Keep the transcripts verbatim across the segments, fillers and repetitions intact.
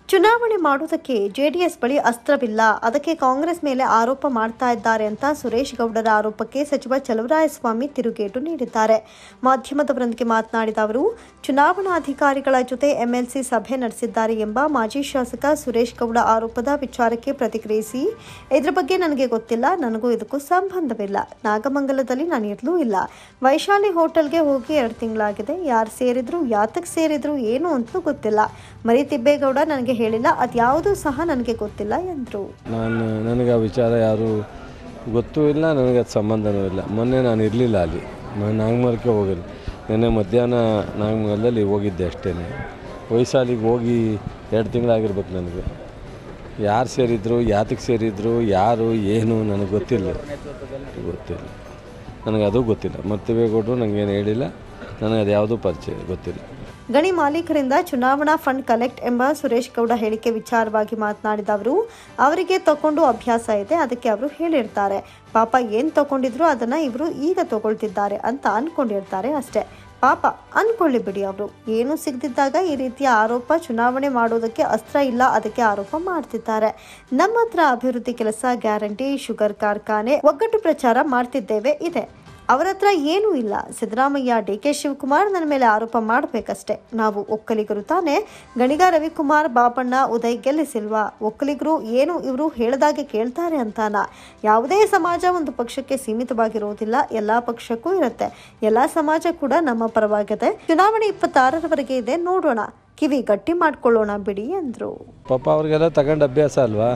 ಚುನಾವಣೆ ಮಾಡುವುದಕ್ಕೆ ಜೆಡಿಎಸ್ ಬಳಿ ಅಸ್ತ್ರವಿಲ್ಲ, ಅದಕ್ಕೆ ಕಾಂಗ್ರೆಸ್ ಮೇಲೆ ಆರೋಪ ಮಾಡ್ತಾ ಇದ್ದಾರೆ ಅಂತ ಸುರೇಶ್ ಗೌಡರ ಆರೋಪಕ್ಕೆ ಸಚಿವ ಚಲುವರಾಯಸ್ವಾಮಿ ತಿರುಗೇಟು ನೀಡಿದ್ದಾರೆ. ಮಾಧ್ಯಮದವರೊಂದಿಗೆ ಮಾತನಾಡಿದ ಅವರು, ಚುನಾವಣಾಧಿಕಾರಿಗಳ ಜೊತೆ ಎಂಎಲ್ಸಿ ಸಭೆ ನಡೆಸಿದ್ದಾರೆ ಎಂಬ ಮಾಜಿ ಶಾಸಕ ಸುರೇಶ್ ಗೌಡ ಆರೋಪದ ವಿಚಾರಕ್ಕೆ ಪ್ರತಿಕ್ರಿಯಿಸಿ, ಇದರ ಬಗ್ಗೆ ನನಗೆ ಗೊತ್ತಿಲ್ಲ, ನನಗೂ ಇದಕ್ಕೂ ಸಂಬಂಧವಿಲ್ಲ. ನಾಗಮಂಗಲದಲ್ಲಿ ನಾನು ಇರಲೂ ಇಲ್ಲ. ವೈಶಾಲಿ ಹೋಟೆಲ್ಗೆ ಹೋಗಿ ಎರಡು ತಿಂಗಳಾಗಿದೆ. ಯಾರು ಸೇರಿದ್ರು, ಯಾತಕ್ಕೆ ಸೇರಿದ್ರು, ಏನು ಅಂತಲೂ ಗೊತ್ತಿಲ್ಲ. ಮರಿತಿಬ್ಬೇಗೌಡ ನನಗೆ ಹೇಳಿಲ್ಲ, ಅದ್ಯಾವುದೂ ಸಹ ನನಗೆ ಗೊತ್ತಿಲ್ಲ ಎಂದರು. ನಾನು ನನಗೆ ಆ ವಿಚಾರ ಯಾರು ಗೊತ್ತೂ ಇಲ್ಲ, ನನಗೆ ಅದು ಸಂಬಂಧನೂ ಇಲ್ಲ. ಮೊನ್ನೆ ನಾನು ಇರಲಿಲ್ಲ ಅಲ್ಲಿ, ನಾನು ನಾಗಮಂಗಲಕ್ಕೆ ಹೋಗಿಲ್ಲ. ನಿನ್ನೆ ಮಧ್ಯಾಹ್ನ ನಾಗಮಂಗಲದಲ್ಲಿ ಹೋಗಿದ್ದೆ ಅಷ್ಟೇ. ವೈಶಾಲಿಗೆ ಹೋಗಿ ಎರಡು ತಿಂಗಳಾಗಿರ್ಬೇಕು. ನನಗೆ ಯಾರು ಸೇರಿದ್ರು, ಯಾತಕ್ಕೆ ಸೇರಿದ್ರು, ಯಾರು ಏನು ನನಗೆ ಗೊತ್ತಿಲ್ಲ ಗೊತ್ತಿಲ್ಲ ನನಗೆ ಅದು ಗೊತ್ತಿಲ್ಲ. ಮರಿತಿಬ್ಬೇಗೌಡರು ನನಗೇನು ಹೇಳಿಲ್ಲ, ನನಗೆ ಅದು ಯಾವುದೂ ಪರಿಚಯ ಗೊತ್ತಿಲ್ಲ. ಗಣಿ ಮಾಲೀಕರಿಂದ ಚುನಾವಣಾ ಫಂಡ್ ಕಲೆಕ್ಟ್ ಎಂಬ ಸುರೇಶ್ ಗೌಡ ಹೇಳಿಕೆ ವಿಚಾರವಾಗಿ ಮಾತನಾಡಿದ ಅವರು, ಅವರಿಗೆ ತಗೊಂಡು ಅಭ್ಯಾಸ ಇದೆ, ಅದಕ್ಕೆ ಅವರು ಹೇಳಿರ್ತಾರೆ. ಪಾಪ ಏನು ತಗೊಂಡಿದ್ರು ಅದನ್ನ ಇವರು ಈಗ ತಗೊಳ್ತಿದ್ದಾರೆ ಅಂತ ಅನ್ಕೊಂಡಿರ್ತಾರೆ ಅಷ್ಟೇ. ಪಾಪ ಅನ್ಕೊಳ್ಳಿ ಬಿಡಿ. ಅವರು ಏನು ಸಿಗದಿದ್ದಾಗ ಈ ರೀತಿಯ ಆರೋಪ, ಚುನಾವಣೆ ಮಾಡೋದಕ್ಕೆ ಅಸ್ತ್ರ ಇಲ್ಲ, ಅದಕ್ಕೆ ಆರೋಪ ಮಾಡ್ತಿದ್ದಾರೆ. ನಮ್ಮ ಹತ್ರ ಅಭಿವೃದ್ಧಿ ಕೆಲಸ, ಗ್ಯಾರಂಟಿ, ಶುಗರ್ ಕಾರ್ಖಾನೆ, ಒಗ್ಗಟ್ಟು ಪ್ರಚಾರ ಮಾಡ್ತಿದ್ದೇವೆ ಇದೆ. ಅವರ ಹತ್ರ ಏನೂ ಇಲ್ಲ. ಸಿದ್ದರಾಮಯ್ಯ, ಡಿ ಕೆ ಶಿವಕುಮಾರ್ ನನ್ನ ಮೇಲೆ ಆರೋಪ ಮಾಡಬೇಕಷ್ಟೆ. ನಾವು ಒಕ್ಕಲಿಗರು ತಾನೇ. ಗಣಿಗ ರವಿಕುಮಾರ್, ಬಾಬಣ್ಣ, ಉದಯ್ ಗೆಲ್ಲಿಸಿಲ್ವಾ? ಒಕ್ಕಲಿಗರು ಏನು ಇವರು ಹೇಳಿದಾಗೆ ಕೇಳ್ತಾರೆ ಅಂತಾನ? ಯಾವುದೇ ಸಮಾಜ ಒಂದು ಪಕ್ಷಕ್ಕೆ ಸೀಮಿತವಾಗಿರುವುದಿಲ್ಲ, ಎಲ್ಲ ಪಕ್ಷಕ್ಕೂ ಇರುತ್ತೆ. ಎಲ್ಲ ಸಮಾಜ ಕೂಡ ನಮ್ಮ ಪರವಾಗಿದೆ. ಚುನಾವಣೆ ಇಪ್ಪತ್ತಾರರವರೆಗೆ ಇದೆ, ನೋಡೋಣ. ಕಿವಿ ಗಟ್ಟಿ ಮಾಡ್ಕೊಳ್ಳೋಣ ಬಿಡಿ ಎಂದರು. ಪಾಪ ಅವ್ರಿಗೆಲ್ಲ ತಗೊಂಡು ಅಭ್ಯಾಸ ಅಲ್ವಾ,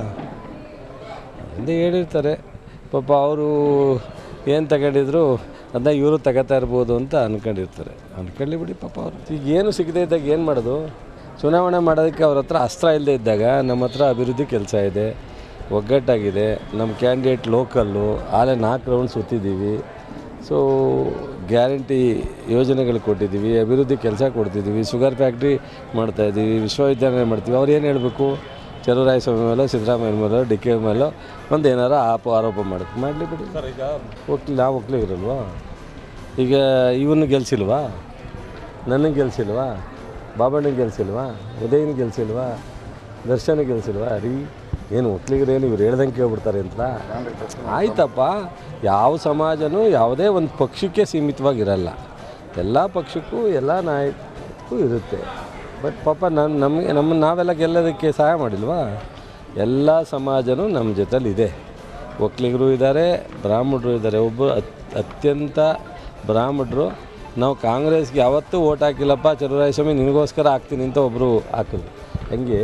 ಹಿಂದೆ ಹೇಳಿರ್ತಾರೆ. ಪಾಪ ಅವರು ಏನು ತಗೊಂಡಿದ್ರು ಅದನ್ನ ಇವರು ತಗೋತಾ ಇರ್ಬೋದು ಅಂತ ಅಂದ್ಕೊಂಡಿರ್ತಾರೆ. ಅಂದ್ಕೊಳ್ಳಿ ಬಿಡಿ. ಪಾಪ ಅವರು ಈಗ ಏನು ಸಿಗದೆ ಇದ್ದಾಗ ಏನು ಮಾಡೋದು? ಚುನಾವಣೆ ಮಾಡೋದಕ್ಕೆ ಅವ್ರ ಹತ್ರ ಅಸ್ತ್ರ ಇಲ್ಲದೆ ಇದ್ದಾಗ ನಮ್ಮ ಹತ್ರ ಅಭಿವೃದ್ಧಿ ಕೆಲಸ ಇದೆ, ಒಗ್ಗಟ್ಟಾಗಿದೆ. ನಮ್ಮ ಕ್ಯಾಂಡಿಡೇಟ್ ಲೋಕಲ್ಲು, ಆಲೇ ನಾಲ್ಕು ರೌಂಡ್ ಸುತ್ತಿದ್ದೀವಿ. ಸೊ ಗ್ಯಾರಂಟಿ ಯೋಜನೆಗಳು ಕೊಟ್ಟಿದ್ದೀವಿ, ಅಭಿವೃದ್ಧಿ ಕೆಲಸ ಕೊಡ್ತಿದ್ದೀವಿ, ಶುಗರ್ ಫ್ಯಾಕ್ಟ್ರಿ ಮಾಡ್ತಾಯಿದ್ದೀವಿ, ವಿಶ್ವವಿದ್ಯಾಲಯ ಮಾಡ್ತೀವಿ. ಅವ್ರು ಏನು ಹೇಳಬೇಕು? ಚಲುವರಾಯಸ್ವಾಮಿ ಮೇಲೋ, ಸಿದ್ದರಾಮಯ್ಯ ಮೇಲೋ, ಡಿ ಕೆ ಮೇಲೋ ಒಂದು ಏನಾರು ಆಪ ಆರೋಪ ಮಾಡೋಕ್ಕೆ ಮಾಡಲಿ ಬಿಡಿ. ಈಗ ಒಕ್ಲಿ ನಾವು ಒಕ್ಲಿಗರಲ್ವಾ? ಈಗ ಇವನ್ನ ಗೆಲ್ಸಿಲ್ವಾ? ನನಗೆ ಗೆಲ್ಸಿಲ್ವಾ? ಬಾಬಣ್ಣಗೆ ಗೆಲ್ಸಿಲ್ವಾ? ಉದಯನ ಗೆಲ್ಸಿಲ್ವಾ? ದರ್ಶನ ಗೆಲ್ಸಿಲ್ವಾ? ರೀ ಏನು ಒಕ್ಲಿಗರೇನು ಇವ್ರು ಹೇಳ್ದಂಗೆ ಕೇಳ್ಬಿಡ್ತಾರೆ ಅಂತ? ಆಯ್ತಪ್ಪ, ಯಾವ ಸಮಾಜನೂ ಯಾವುದೇ ಒಂದು ಪಕ್ಷಕ್ಕೆ ಸೀಮಿತವಾಗಿರಲ್ಲ. ಎಲ್ಲ ಪಕ್ಷಕ್ಕೂ ಎಲ್ಲ ನಾಯಕಕ್ಕೂ ಇರುತ್ತೆ. ಬಟ್ ಪಾಪ ನಾನು ನಮಗೆ ನಮ್ಮ ನಾವೆಲ್ಲ ಗೆಲ್ಲೋದಕ್ಕೆ ಸಹಾಯ ಮಾಡಿಲ್ವಾ? ಎಲ್ಲ ಸಮಾಜನೂ ನಮ್ಮ ಜೊತೆಲಿದೆ. ಒಕ್ಕಲಿಗರು ಇದ್ದಾರೆ, ಬ್ರಾಹ್ಮಣರು ಇದ್ದಾರೆ. ಒಬ್ಬರು ಅತ್ಯಂತ ಬ್ರಾಹ್ಮಣರು, ನಾವು ಕಾಂಗ್ರೆಸ್ಗೆ ಯಾವತ್ತೂ ಓಟ್ ಹಾಕಿಲ್ಲಪ್ಪ, ಚಲುವರಾಯಸ್ವಾಮಿ ನಿನಗೋಸ್ಕರ ಹಾಕ್ತೀನಿ ಅಂತ ಒಬ್ಬರು ಹಾಕಿದ್ರು. ಹಂಗೆ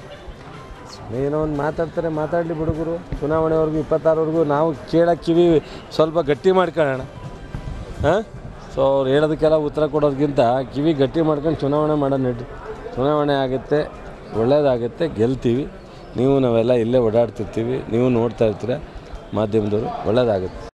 ಏನೋ ಒಂದು ಮಾತಾಡ್ತಾರೆ, ಮಾತಾಡಲಿ ಹುಡುಗರು. ಚುನಾವಣೆವರೆಗೂ ಇಪ್ಪತ್ತಾರವರೆಗೂ ನಾವು ಕೇಳೋಕ್ಕೆ ಕಿವಿ ಸ್ವಲ್ಪ ಗಟ್ಟಿ ಮಾಡ್ಕೊಳ್ಳೋಣ. ಹಾಂ, ಸೊ ಅವ್ರು ಹೇಳೋದಕ್ಕೆಲ್ಲ ಉತ್ತರ ಕೊಡೋದಕ್ಕಿಂತ ಕಿವಿ ಗಟ್ಟಿ ಮಾಡ್ಕೊಂಡು ಚುನಾವಣೆ ಮಾಡೋಣ ನಡ್ರಿ. ಚುನಾವಣೆ ಆಗುತ್ತೆ, ಒಳ್ಳೆಯದಾಗುತ್ತೆ, ಗೆಲ್ತೀವಿ. ನೀವು ನಾವೆಲ್ಲ ಇಲ್ಲೇ ಓಡಾಡ್ತಿರ್ತೀವಿ, ನೀವು ನೋಡ್ತಾ ಇರ್ತೀರ ಮಾಧ್ಯಮದವರು, ಒಳ್ಳೆಯದಾಗುತ್ತೆ.